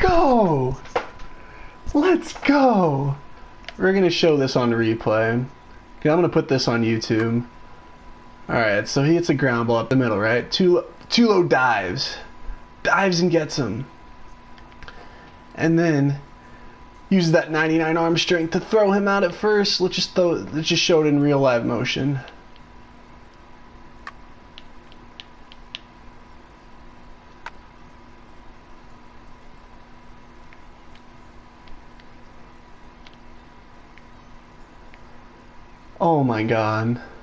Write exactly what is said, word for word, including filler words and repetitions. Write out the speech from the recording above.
go! Let's go! We're gonna show this on replay. Okay, I'm gonna put this on YouTube. Alright, so he hits a ground ball up the middle, right? Tulo, Tulo dives. Dives and gets him. And then uses that ninety-nine arm strength to throw him out at first. Let's just throw, let's just show it in real live motion. Oh my god.